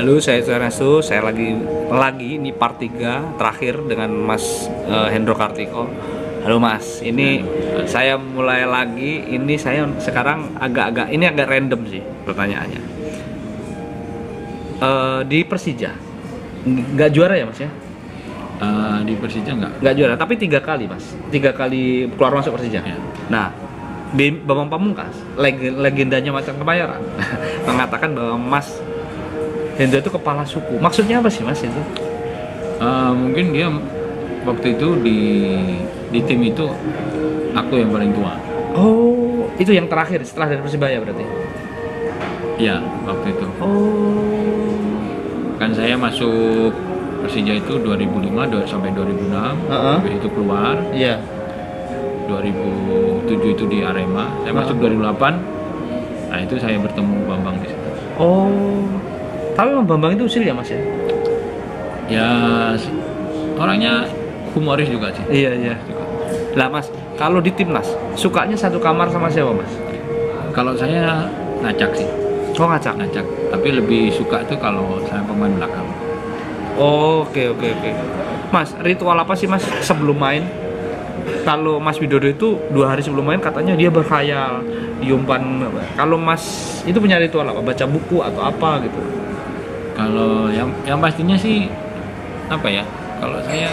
Halo, saya Ernesto. Saya lagi ini part 3 terakhir dengan Mas Hendro Kartiko. Halo Mas, ini saya mulai lagi. Ini saya sekarang agak random sih pertanyaannya. Di Persija nggak juara ya Mas ya? Di Persija nggak juara, tapi 3 kali Mas, 3 kali keluar masuk Persija ya. Nah, Bambang Pamungkas, legendanya Macan Kemayoran mengatakan bahwa Mas Hendro itu kepala suku. Maksudnya apa sih Mas itu? Mungkin dia waktu itu di tim itu aku yang paling tua. Oh, itu yang terakhir setelah dari Persibaya berarti? Ya, waktu itu. Oh. Kan saya masuk Persija itu 2005 sampai 2006. Habis itu keluar. Iya. 2007 itu di Arema. Saya masuk 2008. Nah, itu saya bertemu Bambang di situ. Oh. Tapi Bambang itu usil ya Mas ya? Ya, orangnya humoris juga sih. Iya. Lah Mas, kalau di timnas sukanya satu kamar sama siapa Mas? Kalau saya ngacak sih. Oh, ngacak. Tapi lebih suka tuh kalau saya pemain belakang. Oh, oke. Mas, ritual apa sih Mas sebelum main? Kalau Mas Widodo itu 2 hari sebelum main katanya dia berkhayal, diumpan. Kalau Mas itu punya ritual apa? Baca buku atau apa gitu? Kalau yang pastinya sih apa ya? Kalau saya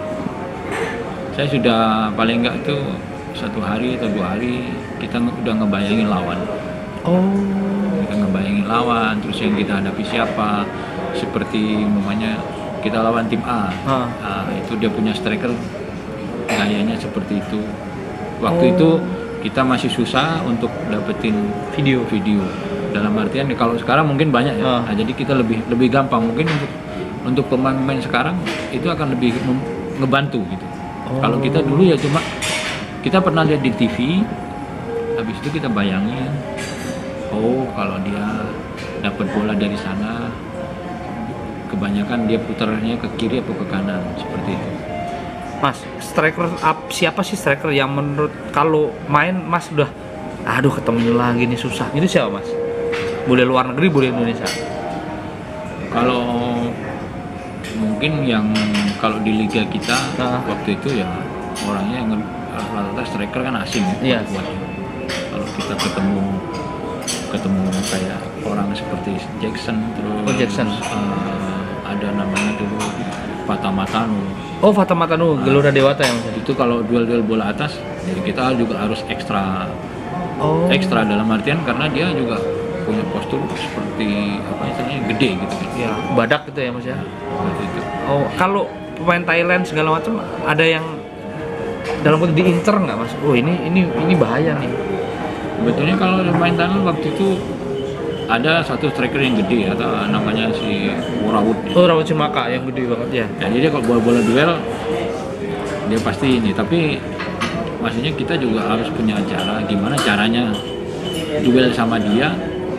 sudah paling enggak tuh 1 hari atau 2 hari kita udah ngebayangin lawan. Oh. Kita ngebayangin lawan, terus yang kita hadapi siapa. Seperti namanya kita lawan tim A. Nah, itu dia punya striker gayanya seperti itu. Waktu itu kita masih susah untuk dapetin video. Dalam artian kalau sekarang mungkin banyak ya. Nah, jadi kita lebih gampang mungkin untuk pemain-pemain sekarang itu akan lebih ngebantu gitu. Kalau kita dulu ya cuma kita pernah lihat di TV, habis itu kita bayangin, kalau dia dapat bola dari sana, kebanyakan dia putarnya ke kiri atau ke kanan seperti itu. Mas, striker siapa sih striker yang menurut kalau main Mas udah ketemu lagi nih susah. Itu siapa Mas? Boleh luar negeri, boleh Indonesia. Kalau mungkin yang kalau di liga kita waktu itu ya orangnya yang rata-rata striker kan asing ya. Kalau kita ketemu kayak orang seperti Jackson terus ada namanya dulu Fata Matanu. Oh, Fata Matanu, Gelora Dewata ya Mas. Itu kalau duel bola atas jadi kita juga harus ekstra dalam artian karena dia juga punya postur seperti apa istilahnya gede gitu kan. Ya, badak gitu ya Mas ya. Seperti itu. Oh, kalau pemain Thailand segala macam ada yang dalam kode diincer nggak Mas? Oh, ini bahaya nih. Sebetulnya kalau pemain Thailand waktu itu ada satu striker yang gede atau namanya si Worawut. Oh, Rawut Cimaka yang gede banget ya. Jadi dia kalau bola duel dia pasti ini, tapi maksudnya kita juga harus punya cara gimana caranya duel sama dia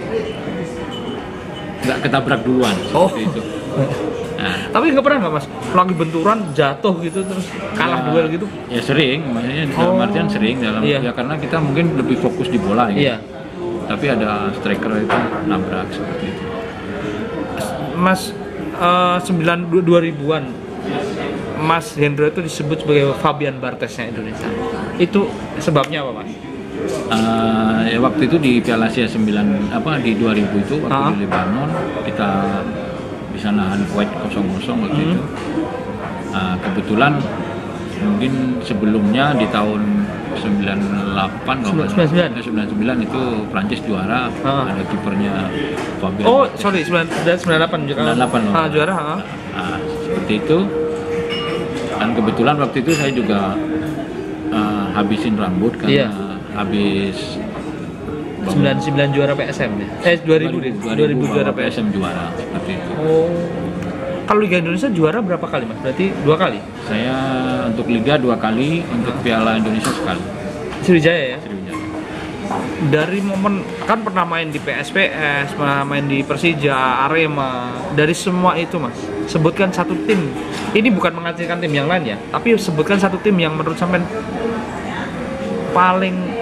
nggak ketabrak duluan seperti itu. Nah, tapi nggak pernah nggak Mas lagi benturan jatuh gitu terus kalah duel gitu? Ya sering, maksudnya dalam artian sering ya karena kita mungkin lebih fokus di bola gitu. Iya. Tapi ada striker itu nabrak seperti itu. Mas 2000-an Mas Hendro itu disebut sebagai Fabian Bartesnya Indonesia. Itu sebabnya apa Mas? Ya waktu itu di Piala Asia di 2000 itu waktu di Lebanon kita bisa nahan Kuwait 0-0 waktu itu. Kebetulan mungkin sebelumnya di tahun 99 itu Prancis juara, ada kipernya Fabian. Oh, sorry, 98 juara. Seperti itu. Dan kebetulan waktu itu saya juga habisin rambut karena habis 99 juara PSM ya? 2000 juara PSM juara seperti itu. Oh. Kalau Liga Indonesia juara berapa kali Mas? Berarti 2 kali? Saya untuk Liga 2 kali, untuk Piala Indonesia sekali. Sriwijaya ya? Sriwijaya. Dari momen kan pernah main di PSPS, pernah main di Persija, Arema, dari semua itu Mas, sebutkan satu tim. Ini bukan mengacilkan tim yang lain ya, tapi sebutkan satu tim yang menurut sampean paling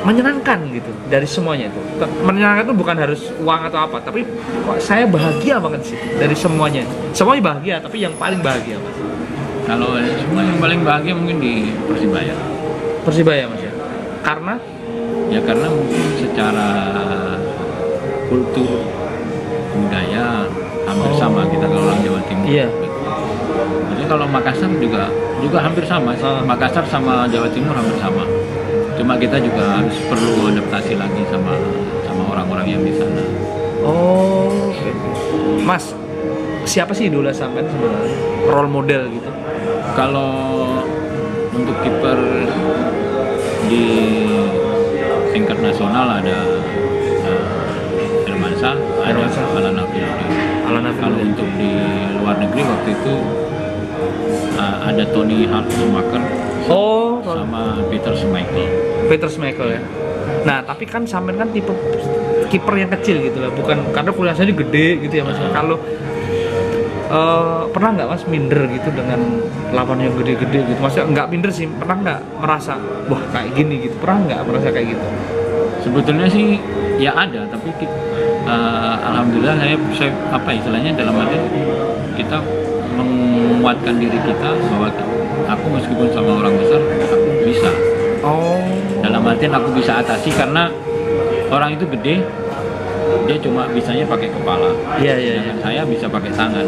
menyenangkan gitu dari semuanya itu. Menyenangkan itu bukan harus uang atau apa, tapi kok saya bahagia banget sih dari semuanya. Semuanya bahagia, tapi yang paling bahagia Mas. Kalau semua yang paling bahagia mungkin di Persibaya. Persibaya Mas ya. Karena Mungkin secara kultur budaya hampir sama kita kalau orang Jawa Timur. Iya. Jadi kalau Makassar juga hampir sama. Makassar sama Jawa Timur hampir sama. Cuma kita juga harus perlu adaptasi lagi sama orang-orang yang di sana. Oh, okay. Mas, siapa sih idola sampean sebenarnya? Role model gitu? Kalau untuk kiper di tingkat nasional ada Hermansyah, ada Alan Afifudin. Kalau untuk di luar negeri waktu itu ada Tony Hartmaker sama Peter Schmeichel ya. Nah, tapi kan sampean kan tipe kiper yang kecil gitu lah, bukan karena kuliahnya gede gitu ya Mas. Kalau pernah nggak Mas minder gitu dengan lawan yang gede-gede gitu? Maksudnya nggak minder sih, pernah nggak merasa wah kayak gini gitu? Pernah nggak merasa kayak gitu? Sebetulnya sih ya ada, tapi alhamdulillah saya apa istilahnya dalam arti kita menguatkan diri kita bahwa aku meskipun sama orang besar aku bisa. Dalam artian aku bisa atasi karena orang itu gede, dia cuma bisanya pakai kepala. Iya. Saya bisa pakai tangan.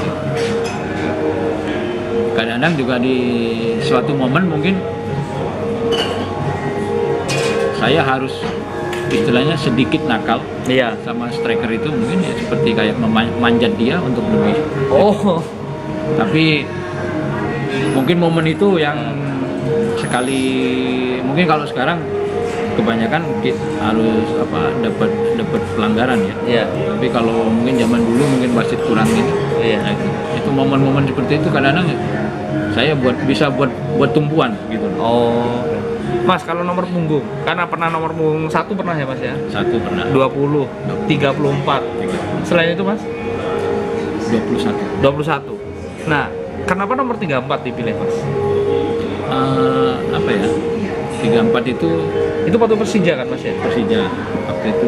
Kadang-kadang juga di suatu momen mungkin saya harus istilahnya sedikit nakal. Iya. Sama striker itu mungkin ya seperti kayak memanjat dia untuk lebih. Tapi mungkin momen itu yang sekali, mungkin kalau sekarang kebanyakan harus dapat pelanggaran ya. Iya. Tapi kalau mungkin zaman dulu mungkin wasit kurang gitu. Iya. Nah, itu momen-momen seperti itu kadang-kadang saya bisa buat tumpuan gitu. Mas, kalau nomor punggung, karena pernah nomor punggung 1 pernah ya Mas ya? 1 pernah. 20, 34. Selain itu Mas? 21. Nah, kenapa nomor 34 dipilih Mas? Apa ya? 34 itu waktu Persija kan Mas ya? Persija. Waktu itu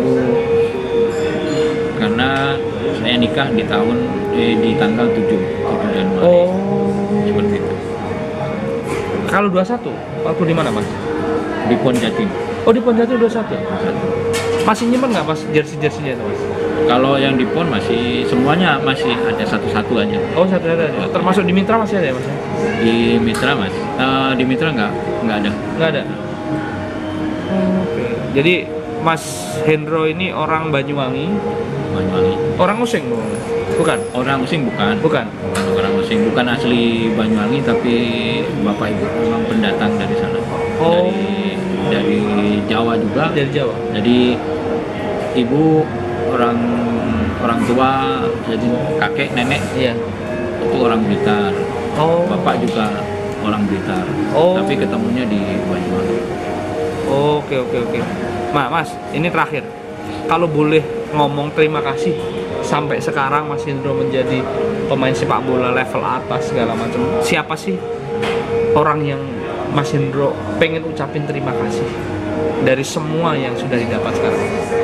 karena saya nikah di tanggal 7 Januari. Seperti itu. Kalau 21, waktu di mana Mas? Di Pon Jatim. Di Pon Jatim 21. Masih nyimpen nggak Mas jersey-jerseynya itu Mas? Kalau yang di Pon semuanya masih ada satu-satu aja. Satu aja. Termasuk di Mitra masih ada ya Mas? Di Mitra Mas. Di Mitra nggak ada. Nggak ada. Oke. Jadi Mas Hendro ini orang Banyuwangi. Orang Using bukan? Orang Using bukan. Bukan orang Using, bukan asli Banyuwangi, tapi bapak ibu memang pendatang dari sana. Dari Jawa juga. Dari Jawa. Jadi ibu orang tua, jadi kakek nenek itu orang Blitar. Bapak juga orang Blitar. Tapi ketemunya di Banyuwangi. Oke. Mas, ini terakhir. Kalau boleh ngomong terima kasih sampai sekarang Mas Hendro menjadi pemain sepak bola level atas segala macam. Siapa sih orang yang Mas Hendro pengen ucapin terima kasih dari semua yang sudah didapat sekarang?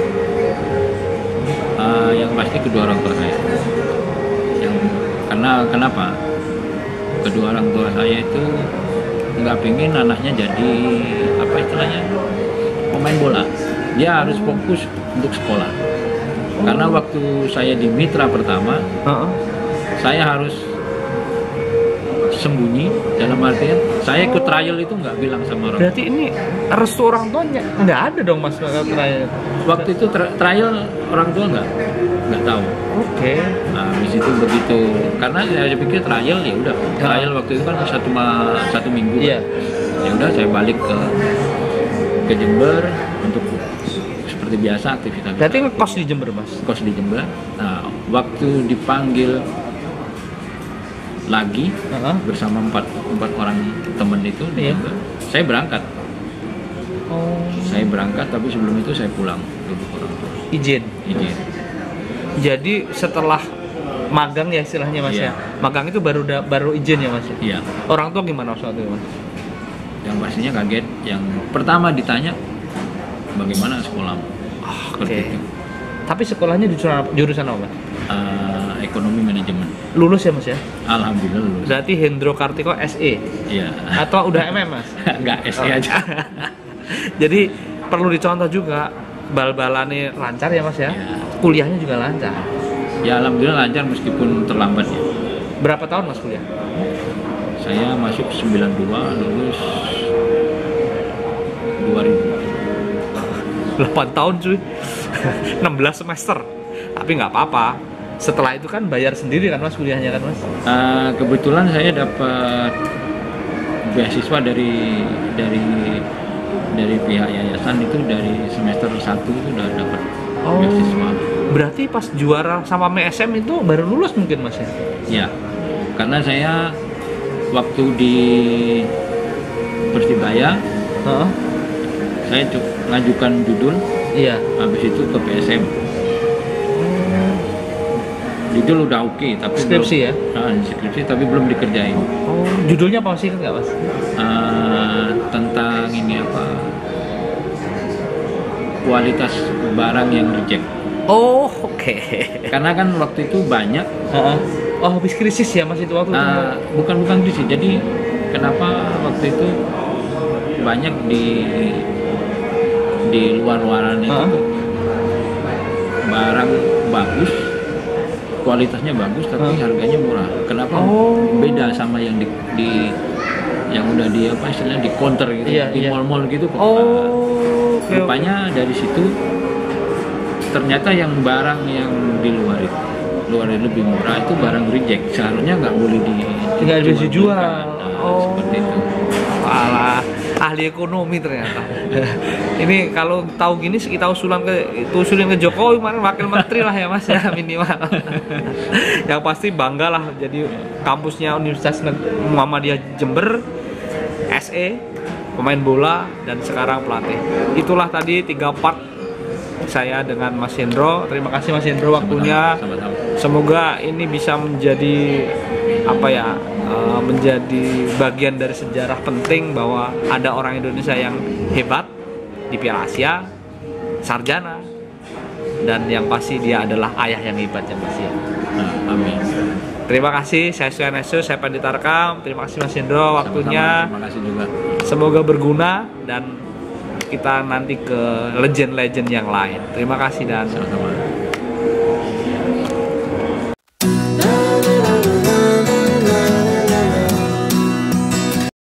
Yang pasti kedua orang tua saya. Karena kenapa? Kedua orang tua saya itu nggak pengen anaknya jadi apa istilahnya pemain bola. Dia harus fokus untuk sekolah. Karena waktu saya di Mitra pertama, saya harus sembunyi, dalam artian saya ikut trial itu nggak bilang sama orang. Berarti ini restu orang tuanya nggak ada dong Mas trial? Waktu itu trial orang tua nggak tahu. Nah, habis itu begitu, karena saya pikir trial ya udah. Trial waktu itu kan satu minggu. Iya. Ya udah saya balik ke Jember untuk seperti biasa aktivitas. Berarti ngekos di Jember Mas? Kos di Jember. Nah, waktu dipanggil lagi bersama empat orang teman itu di Jember, saya berangkat. Saya berangkat, tapi sebelum itu saya pulang dulu orang tua. Izin. Jadi setelah magang ya istilahnya Mas ya. Magang itu baru izin ya Mas ya? Iya. Orang tua gimana waktu itu Mas? Yang pastinya kaget. Yang pertama ditanya, bagaimana sekolah. Seperti Oke. itu. Tapi sekolahnya jurusan apa, Mas? Ekonomi manajemen. Lulus ya, Mas ya? Alhamdulillah lulus. Berarti Hendro Kartiko SE Iya. atau udah MM, Mas? Enggak, SE aja. Jadi perlu dicontoh juga, bal-balannya lancar ya, Mas ya? Iya. Kuliahnya juga lancar. Ya alhamdulillah lancar meskipun terlambat ya. Berapa tahun Mas kuliah? Saya masuk 92, lulus 2000. 8 tahun cuy. 16 semester. Tapi nggak apa-apa. Setelah itu kan bayar sendiri kan Mas kuliahnya kan Mas? Kebetulan saya dapat beasiswa dari pihak yayasan itu dari semester 1 itu udah dapat beasiswa. Berarti pas juara sama MSM itu baru lulus mungkin Mas ya? Ya, karena saya waktu di Persibaya, saya ngajukan judul, Iya. habis itu ke PSM. Judul udah oke, tapi Skripsi ya? Skripsi tapi belum dikerjain. Oh, judulnya apa sih nggak Mas? Tentang ini apa? Kualitas barang yang reject. Oh, oke. Karena kan waktu itu banyak. Oh, habis krisis ya Mas itu waktu itu? Bukan krisis. Jadi kenapa waktu itu banyak di luar-luaran itu barang bagus, kualitasnya bagus tapi harganya murah. Kenapa beda sama yang yang udah di apa istilahnya di counter gitu, di mall-mall gitu. Rupanya dari situ ternyata yang barang yang di luar lebih murah itu barang reject, seharusnya nggak boleh dijual. Seperti itu. Walah, ahli ekonomi ternyata. Ini kalau tahu gini kita usulin ke Jokowi kemarin wakil menteri lah ya Mas ya minimal. Yang pasti bangga lah jadi kampusnya Universitas Muhammadiyah Jember, SE, pemain bola dan sekarang pelatih. Itulah tadi 3 part saya dengan Mas Hendro. Terima kasih Mas Hendro waktunya. Sama-sama. Semoga ini bisa menjadi menjadi bagian dari sejarah penting bahwa ada orang Indonesia yang hebat di Piala Asia, sarjana, dan yang pasti dia adalah ayah yang hebat yang pasti. Amin. Terima kasih, saya Suyan Esu, saya Pandita Rekam. Terima kasih Mas Hendro waktunya. Terima kasih juga. Semoga berguna dan kita nanti ke legend-legend yang lain. Terima kasih dan Sama-sama.